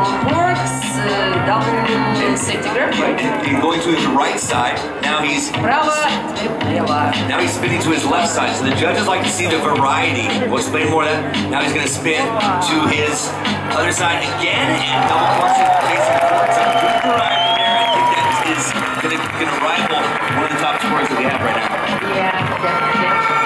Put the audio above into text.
Works double centigrade. Right, and going to his right side. Now he's spinning to his left side. So the judges like to see the variety. We'll explain more of that. Now he's going to spin to his other side again and double crochet facing forward. So good variety there. I think that is going to rival one of the top sports that we have right now. Yeah, definitely.